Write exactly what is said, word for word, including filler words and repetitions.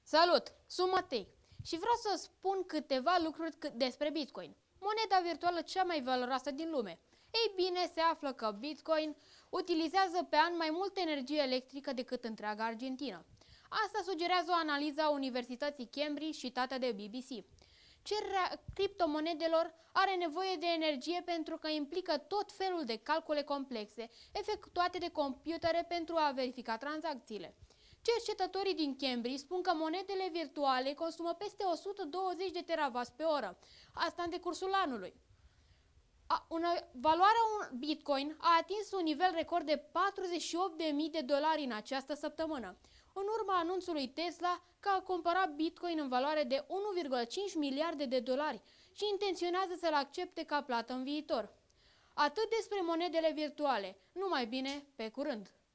Salut! Sunt Matei și vreau să spun câteva lucruri despre Bitcoin, moneda virtuală cea mai valoroasă din lume. Ei bine, se află că Bitcoin utilizează pe an mai multă energie electrică decât întreaga Argentina. Asta sugerează o analiză a Universității Cambridge citată de B B C. Cererea criptomonedelor are nevoie de energie pentru că implică tot felul de calcule complexe efectuate de computere pentru a verifica tranzacțiile. Cercetătorii din Cambridge spun că monedele virtuale consumă peste o sută douăzeci de teravați pe oră, asta în decursul anului. A, una, valoarea un Bitcoin a atins un nivel record de patruzeci și opt de mii de dolari în această săptămână, în urma anunțului Tesla că a cumpărat Bitcoin în valoare de unu virgulă cinci miliarde de dolari și intenționează să-l accepte ca plată în viitor. Atât despre monedele virtuale, numai bine, pe curând!